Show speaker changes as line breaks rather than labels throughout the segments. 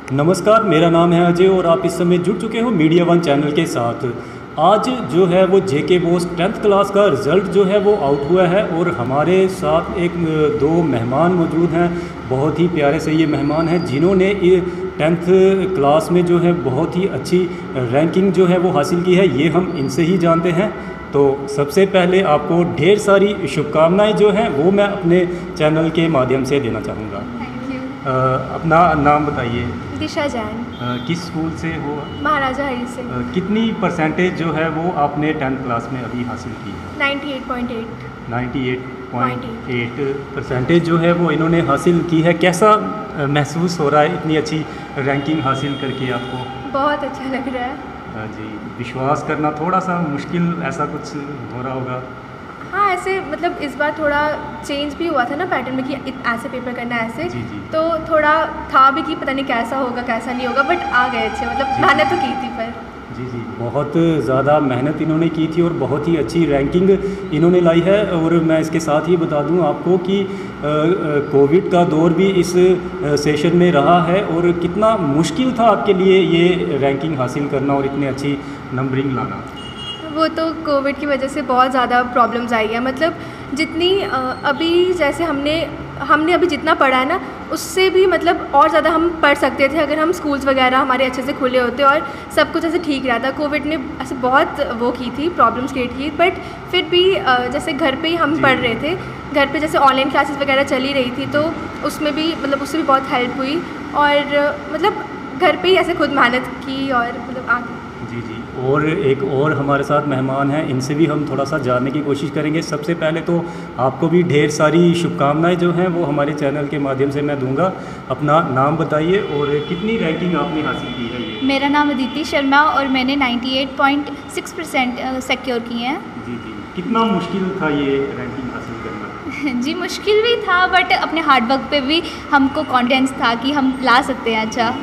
नमस्कार, मेरा नाम है अजय और आप इस समय जुड़ चुके हो मीडिया वन चैनल के साथ। आज जो है वो जेके बोस 10th क्लास का रिज़ल्ट जो है वो आउट हुआ है और हमारे साथ दो मेहमान मौजूद हैं। बहुत ही प्यारे से ये मेहमान हैं जिन्होंने 10th क्लास में जो है बहुत ही अच्छी रैंकिंग जो है वो हासिल की है। ये हम इनसे ही जानते हैं। तो सबसे पहले आपको ढेर सारी शुभकामनाएं जो हैं वो मैं अपने चैनल के माध्यम से देना चाहूँगा। अपना नाम बताइए।
दिशा जैन।
किस स्कूल से हो?
महाराजा हरी से।
कितनी परसेंटेज जो है वो आपने 10th क्लास में अभी हासिल की है?
98.8।
98.8 परसेंटेज जो है वो इन्होंने हासिल की है। कैसा महसूस हो रहा है इतनी अच्छी रैंकिंग हासिल करके आपको?
बहुत अच्छा लग रहा है।
जी, विश्वास करना थोड़ा सा मुश्किल ऐसा कुछ हो रहा होगा?
हाँ, ऐसे मतलब इस बार थोड़ा चेंज भी हुआ था ना पैटर्न में कि ऐसे पेपर करना है ऐसे।
जी जी।
तो थोड़ा था भी कि पता नहीं कैसा होगा कैसा नहीं होगा, बट आ गए अच्छे। मतलब मेहनत तो की थी पर।
जी जी, बहुत ज़्यादा मेहनत इन्होंने की थी और बहुत ही अच्छी रैंकिंग इन्होंने लाई है। और मैं इसके साथ ही बता दूं आपको कि कोविड का दौर भी इस सेशन में रहा है और कितना मुश्किल था आपके लिए ये रैंकिंग हासिल करना और इतनी अच्छी नंबरिंग लाना।
वो तो कोविड की वजह से बहुत ज़्यादा प्रॉब्लम्स आई है। मतलब जितनी अभी जैसे हमने अभी जितना पढ़ा है ना, उससे भी मतलब और ज़्यादा हम पढ़ सकते थे अगर हम स्कूल्स वगैरह हमारे अच्छे से खुले होते और सब कुछ ऐसे ठीक रहता। कोविड ने ऐसे बहुत वो की थी, प्रॉब्लम्स क्रिएट की, बट फिर भी जैसे घर पे ही हम पढ़ रहे थे। घर पे जैसे ऑनलाइन क्लासेस वगैरह चली रही थी तो उसमें भी मतलब उससे भी बहुत हेल्प हुई। और मतलब घर पे ही ऐसे खुद मेहनत की और मतलब आगे।
जी जी, और एक और हमारे साथ मेहमान हैं, इनसे भी हम थोड़ा सा जानने की कोशिश करेंगे। सबसे पहले तो आपको भी ढेर सारी शुभकामनाएं जो हैं वो हमारे चैनल के माध्यम से मैं दूंगा। अपना नाम बताइए और कितनी रैंकिंग आपने हासिल की है? ये
मेरा नाम अदिति शर्मा और मैंने 98.6% सिक्योर की हैं।
जी जी, कितना मुश्किल था ये रैंकिंग हासिल करना?
जी, मुश्किल भी था बट अपने हार्ड वर्क पे भी हमको कॉन्फिडेंस था कि हम ला सकते हैं अच्छा।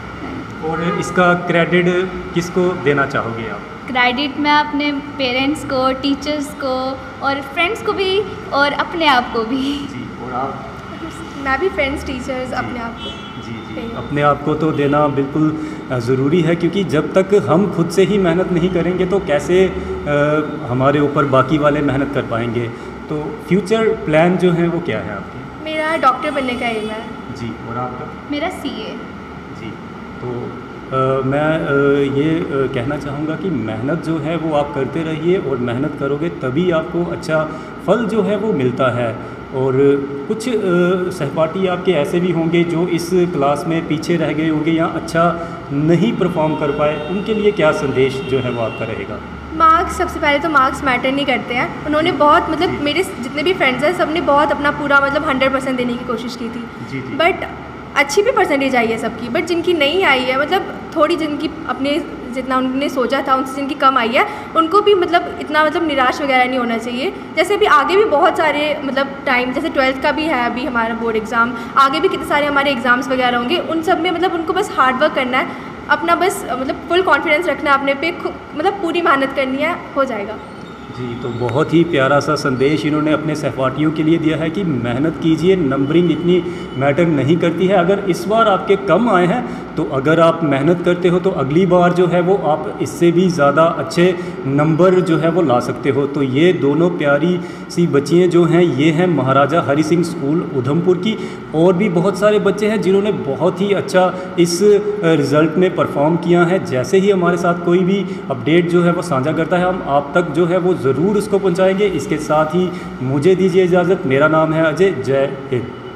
और इसका क्रेडिट किसको देना चाहोगे आप?
क्रेडिट मैं अपने पेरेंट्स को, टीचर्स को और फ्रेंड्स को भी और अपने आप को भी।
जी, और आप?
मैं भी फ्रेंड्स, टीचर्स, अपने आप को।
जी जी, अपने आप को तो देना बिल्कुल ज़रूरी है, क्योंकि जब तक हम खुद से ही मेहनत नहीं करेंगे तो कैसे हमारे ऊपर बाकी वाले मेहनत कर पाएंगे। तो फ्यूचर प्लान जो है वो क्या है आपके?
मेरा डॉक्टर बनने का एम है।
जी, और आपका?
मेरा CA।
जी, तो मैं ये कहना चाहूँगा कि मेहनत जो है वो आप करते रहिए और मेहनत करोगे तभी आपको अच्छा फल जो है वो मिलता है। और कुछ सहपाठी आपके ऐसे भी होंगे जो इस क्लास में पीछे रह गए होंगे या अच्छा नहीं परफॉर्म कर पाए, उनके लिए क्या संदेश जो है वो आपका रहेगा?
मार्क्स, सबसे पहले तो मार्क्स मैटर नहीं करते हैं। उन्होंने बहुत मतलब मेरे जितने भी फ्रेंड्स हैं सब ने बहुत अपना पूरा मतलब 100% देने की कोशिश की थी।
जी जी।
बट अच्छी भी परसेंटेज आई है सबकी, बट जिनकी नहीं आई है मतलब थोड़ी जिनकी अपने जितना उन्होंने सोचा था उनसे जिनकी कम आई है, उनको भी मतलब इतना मतलब निराश वगैरह नहीं होना चाहिए। जैसे अभी आगे भी बहुत सारे मतलब टाइम, जैसे 12th का भी है अभी हमारा बोर्ड एग्ज़ाम, आगे भी कितने सारे हमारे एग्ज़ाम्स वगैरह होंगे। उन सब में मतलब उनको बस हार्ड वर्क करना है, अपना बस मतलब फुल कॉन्फिडेंस रखना है अपने पे, मतलब पूरी मेहनत करनी है, हो जाएगा।
जी, तो बहुत ही प्यारा सा संदेश इन्होंने अपने सहपाठियों के लिए दिया है कि मेहनत कीजिए, नंबरिंग इतनी मैटर नहीं करती है। अगर इस बार आपके कम आए हैं तो अगर आप मेहनत करते हो तो अगली बार जो है वो आप इससे भी ज़्यादा अच्छे नंबर जो है वो ला सकते हो। तो ये दोनों प्यारी सी बच्चियाँ जो हैं ये हैं महाराजा हरी सिंह स्कूल उधमपुर की। और भी बहुत सारे बच्चे हैं जिन्होंने बहुत ही अच्छा इस रिज़ल्ट में परफॉर्म किया है। जैसे ही हमारे साथ कोई भी अपडेट जो है वो साझा करता है हम आप तक जो है वो ज़रूर उसको पहुंचाएंगे। इसके साथ ही मुझे दीजिए इजाज़त। मेरा नाम है अजय। जय हिंद।